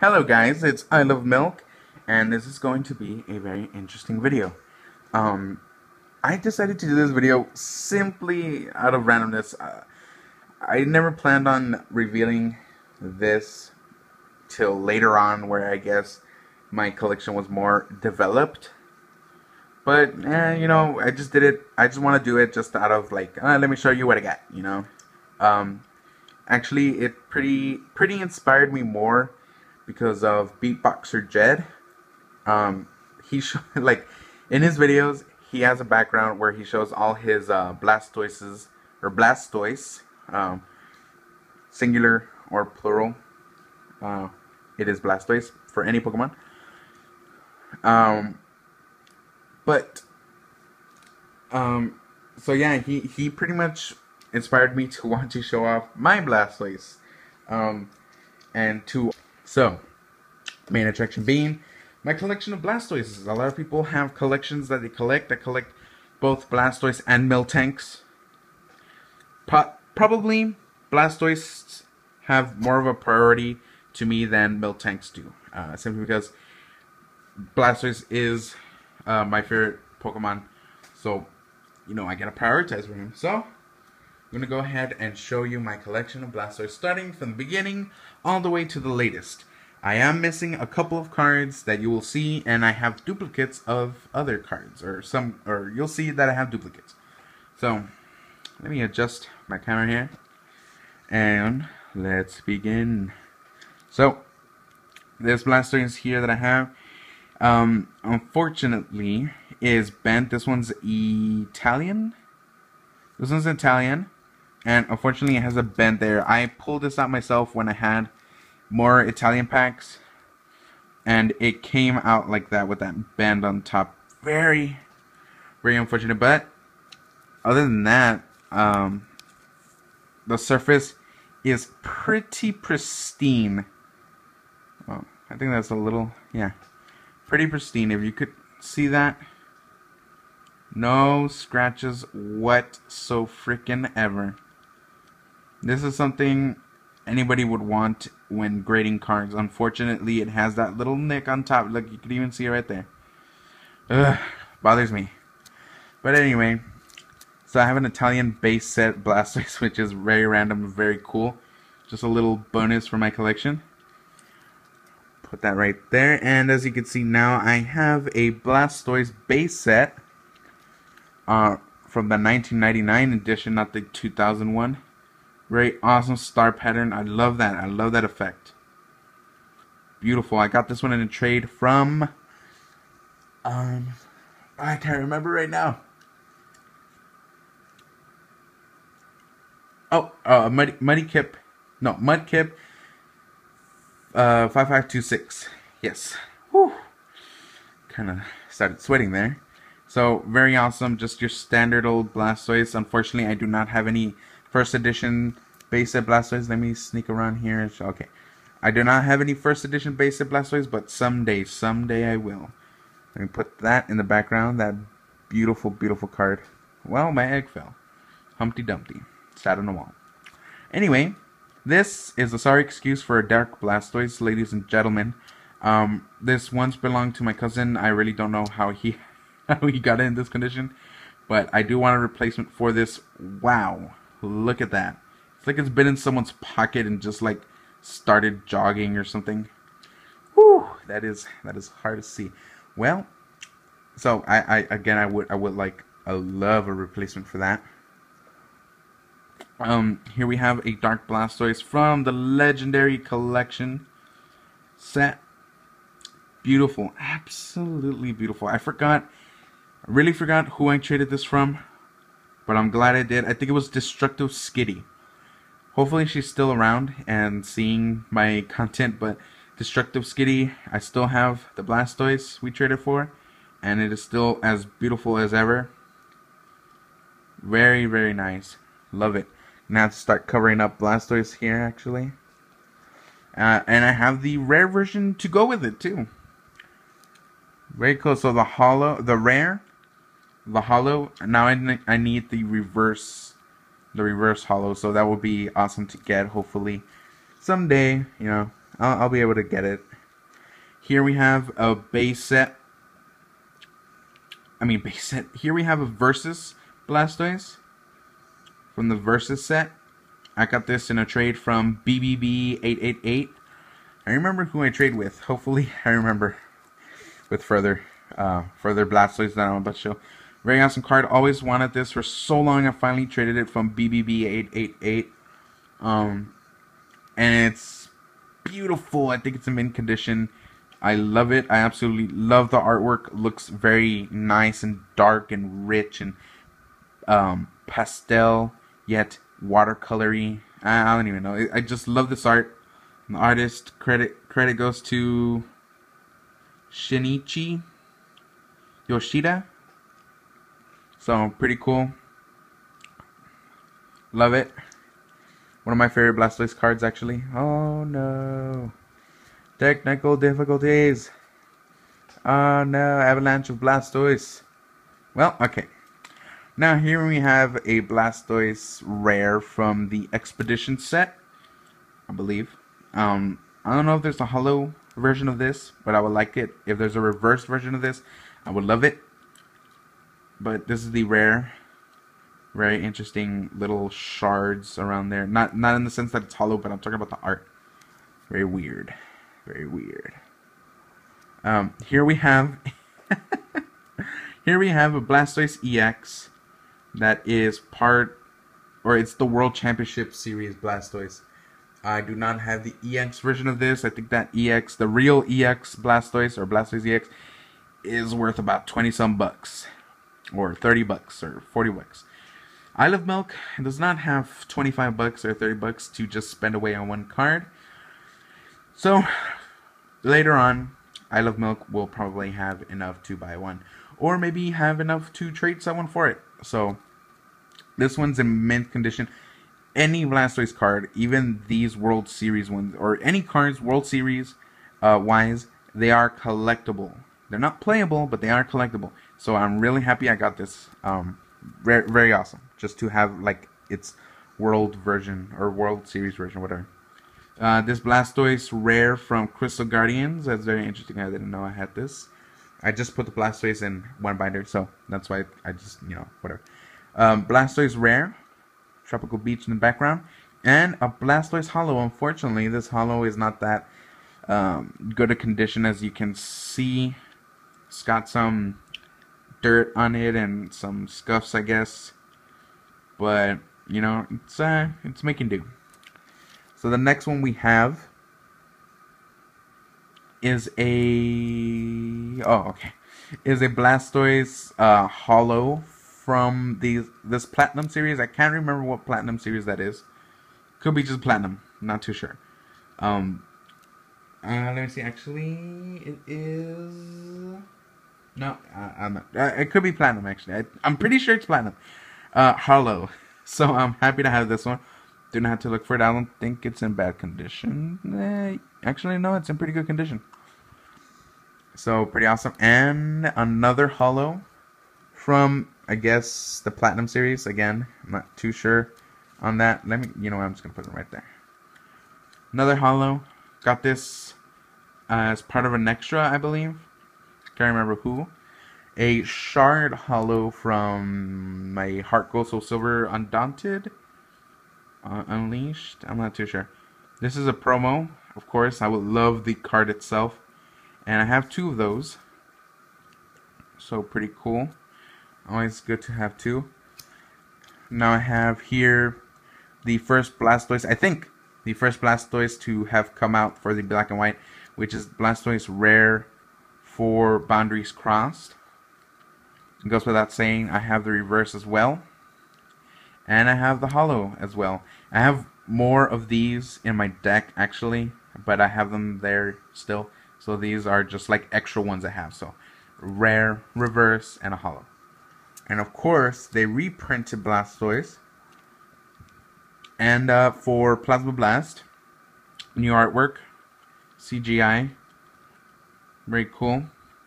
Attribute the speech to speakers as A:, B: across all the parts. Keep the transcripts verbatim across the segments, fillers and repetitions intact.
A: Hello guys, it's I Love Milk, and this is going to be a very interesting video. Um, I decided to do this video simply out of randomness. Uh, I never planned on revealing this till later on, where I guess my collection was more developed. But, eh, you know, I just did it, I just want to do it just out of like, uh, let me show you what I got, you know. Um, actually, it pretty, pretty inspired me more because of Beatboxer Jed. Um, he show, like in his videos, he has a background where he shows all his uh, Blastoises or Blastoise, um, singular or plural. Uh, it is Blastoise for any Pokemon. Um, but um, so yeah, he he pretty much inspired me to want to show off my Blastoise, um, and to So, main attraction being my collection of Blastoises. A lot of people have collections that they collect that collect both Blastoise and Miltanks. Pro probably Blastoise have more of a priority to me than Miltanks do. Uh, simply because Blastoise is uh, my favorite Pokemon. So, you know, I gotta prioritize for him. So, I'm going to go ahead and show you my collection of Blastoise, starting from the beginning all the way to the latest. I am missing a couple of cards that you will see, and I have duplicates of other cards, or some, or you'll see that I have duplicates. So, let me adjust my camera here, and let's begin. So, this Blastoise here that I have, um, unfortunately, is bent. This one's Italian. This one's Italian. And unfortunately it has a bend there. I pulled this out myself when I had more Italian packs, and it came out like that with that bend on top. Very, very unfortunate. But other than that, um, the surface is pretty pristine. Oh, I think that's a little, yeah, pretty pristine. If you could see that. No scratches what so freaking ever. This is something anybody would want when grading cards. Unfortunately, it has that little nick on top. Look, you can even see it right there. Ugh, bothers me. But anyway, so I have an Italian base set Blastoise, which is very random and very cool. Just a little bonus for my collection. Put that right there. And as you can see now, I have a Blastoise base set uh, from the nineteen ninety-nine edition, not the two thousand one. Very awesome star pattern. I love that. I love that effect. Beautiful. I got this one in a trade from, um, I can't remember right now. Oh, uh, Muddy, Muddy Kip. No, Mudkip. Uh, five five two six. Yes. Whew. Kind of started sweating there. So, very awesome. Just your standard old Blastoise. Unfortunately, I do not have any first edition base set Blastoise. Let me sneak around here. Okay. I do not have any first edition base set Blastoise, but someday, someday I will. Let me put that in the background. That beautiful, beautiful card. Well, my egg fell. Humpty Dumpty. Sat on the wall. Anyway, this is a sorry excuse for a dark Blastoise, ladies and gentlemen. Um, this once belonged to my cousin. I really don't know how he, how he got it in this condition. But I do want a replacement for this. Wow. Look at that. It's like it's been in someone's pocket and just like started jogging or something. Whew, that is that is hard to see. Well, so I, I again I would I would like I love a replacement for that. Um here we have a Dark Blastoise from the Legendary Collection set. Beautiful, absolutely beautiful. I forgot I really forgot who I traded this from, but I'm glad I did. I think it was Destructive Skitty. Hopefully she's still around and seeing my content, but Destructive Skitty, I still have the Blastoise we traded for, and it is still as beautiful as ever. Very, very nice. Love it. Now I have to start covering up Blastoise here, actually. Uh, and I have the rare version to go with it, too. Very cool. So the hollow, the rare, the hollow, now I, I need the reverse the reverse hollow, so that will be awesome to get. Hopefully someday, you know, I'll, I'll be able to get it. Here we have a base set. I mean, base set. Here we have a Versus Blastoise from the Versus set. I got this in a trade from B B B eight eight eight. I remember who I trade with. Hopefully, I remember with further uh, further Blastoise that I'm about to show. Very awesome card. Always wanted this for so long. I finally traded it from B B B eight eight eight. Um, and it's beautiful. I think it's in mint condition. I love it. I absolutely love the artwork. It looks very nice and dark and rich and um, pastel, yet watercolory. I, I don't even know. I just love this art. The artist credit credit goes to Shinichi Yoshida. So pretty cool. Love it. One of my favorite Blastoise cards, actually. Oh no. Technical difficulties. Oh no, avalanche of Blastoise. Well, okay. Now here we have a Blastoise rare from the Expedition set, I believe. Um, I don't know if there's a holo version of this, but I would like it. If there's a reverse version of this, I would love it. But this is the rare. Very interesting little shards around there. Not not in the sense that it's hollow, but I'm talking about the art. Very weird. Very weird. Um, here we have here we have a Blastoise E X that is part, or it's the World Championship Series Blastoise. I do not have the E X version of this. I think that E X, the real E X Blastoise or Blastoise E X, is worth about twenty some bucks, or thirty bucks, or forty bucks. Isle of Milk does not have twenty-five bucks or thirty bucks to just spend away on one card. So, later on, Isle of Milk will probably have enough to buy one. Or maybe have enough to trade someone for it. So, this one's in mint condition. Any Blastoise card, even these World Series ones, or any cards World Series uh, wise, they are collectible. They're not playable, but they are collectible. So, I'm really happy I got this. Um, very, very awesome. Just to have, like, its World version, or World Series version, whatever. Uh, this Blastoise rare from Crystal Guardians. That's very interesting. I didn't know I had this. I just put the Blastoise in one binder, so that's why I just, you know, whatever. Um, Blastoise rare. Tropical Beach in the background. And a Blastoise holo. Unfortunately, this holo is not that um, good a condition as you can see. It's got some dirt on it and some scuffs, I guess. But, you know, it's, uh, it's making do. So the next one we have is a oh okay is a Blastoise uh, holo from these this Platinum series. I can't remember what Platinum series that is. Could be just Platinum. Not too sure. Um, uh, let me see. Actually, it is no. Uh, I'm not, uh, it could be Platinum. Actually, I, I'm pretty sure it's Platinum. Uh, holo. So I'm happy to have this one. Do not have to look for it. I don't think it's in bad condition. Eh, actually, no, it's in pretty good condition. So, pretty awesome. And another holo from, I guess, the Platinum series. Again, I'm not too sure on that. Let me, you know what, I'm just going to put it right there. Another holo. Got this uh, as part of an extra, I believe. Can't remember who. A shard holo from my Heart Gold Soul Silver Undaunted. Uh, Unleashed? I'm not too sure. This is a promo, of course. I would love the card itself. And I have two of those. So pretty cool. Always good to have two. Now I have here the first Blastoise, I think the first Blastoise to have come out for the black and white, which is Blastoise rare for Boundaries Crossed. It goes without saying, I have the reverse as well. And I have the holo as well. I have more of these in my deck, actually, but I have them there still. So these are just like extra ones I have. So rare, reverse, and a holo. And of course, they reprinted Blastoise. And uh, for Plasma Blast, new artwork, C G I, very cool.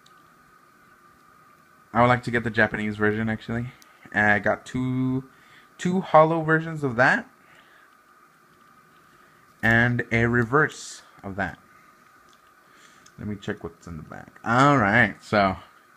A: I would like to get the Japanese version, actually. And I got two... Two holo versions of that, and a reverse of that. Let me check what's in the back. Alright, so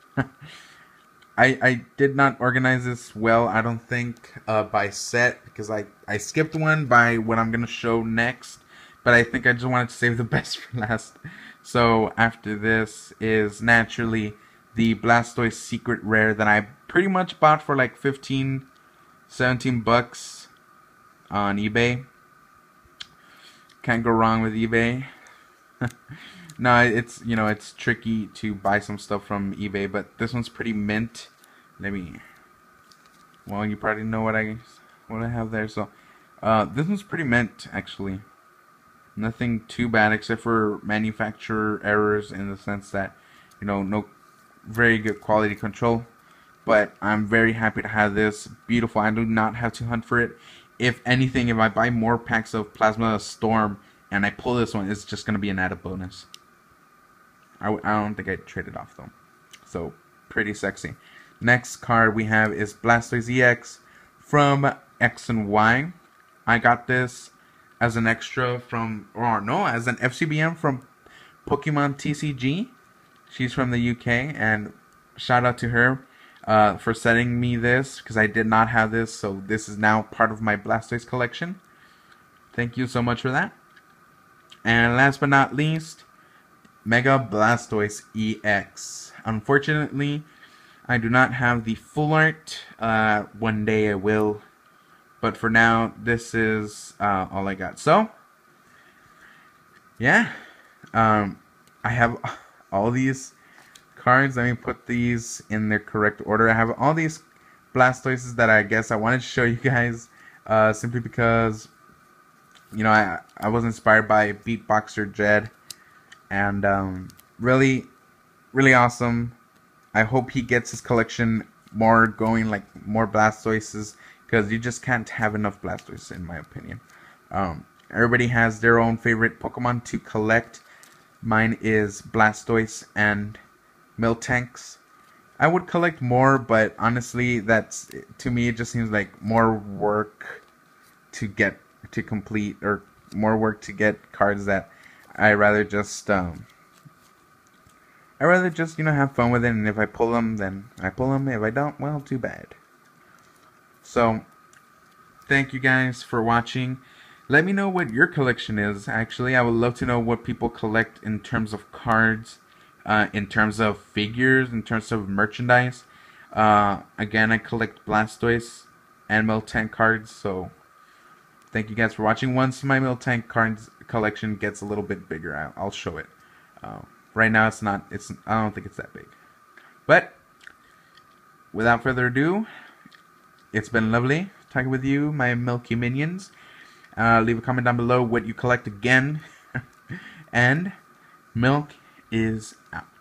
A: I I did not organize this well, I don't think, uh, by set, because I, I skipped one by what I'm going to show next, but I think I just wanted to save the best for last. So after this is naturally the Blastoise Secret Rare that I pretty much bought for like fifteen, seventeen bucks on eBay. Can't go wrong with eBay. No, it's, you know, it's tricky to buy some stuff from eBay, but this one's pretty mint. Let me, well, you probably know what I what I have there. So, uh, this one's pretty mint, actually. Nothing too bad except for manufacturer errors in the sense that, you know, no very good quality control. But I'm very happy to have this. Beautiful. I do not have to hunt for it. If anything, if I buy more packs of Plasma Storm and I pull this one, it's just going to be an added bonus. I, w I don't think I'd trade it off, though. So, pretty sexy. Next card we have is Blastoise E X from X and Y. I got this as an extra from, or no, as an F C B M from Pokemon T C G. She's from the U K, and shout out to her uh, for sending me this, because I did not have this, so this is now part of my Blastoise collection. Thank you so much for that. And last but not least, Mega Blastoise E X. Unfortunately, I do not have the full art. Uh, one day I will. But for now, this is uh, all I got. So, yeah. Um, I have all these cards. Let me put these in their correct order. I have all these Blastoises that I guess I wanted to show you guys. Uh, simply because, you know, I, I was inspired by Beatboxer Jed. And um, really, really awesome. I hope he gets his collection more going, like more Blastoises, because you just can't have enough Blastoises, in my opinion. Um, everybody has their own favorite Pokemon to collect. Mine is Blastoise and Miltanks. I would collect more, but honestly, that's, to me, it just seems like more work to get, to complete, or more work to get cards that I rather just, um, I rather just, you know, have fun with it, and if I pull them, then I pull them. If I don't, well, too bad. So, thank you guys for watching. Let me know what your collection is, actually. I would love to know what people collect in terms of cards, uh, in terms of figures, in terms of merchandise. Uh, again, I collect Blastoise and Miltank cards, so thank you guys for watching. Once my Miltank cards collection gets a little bit bigger, I'll, I'll show it. Uh, right now, it's not. It's I don't think it's that big. But without further ado, it's been lovely talking with you, my Milky Minions. Uh, leave a comment down below what you collect again. And Milk is out.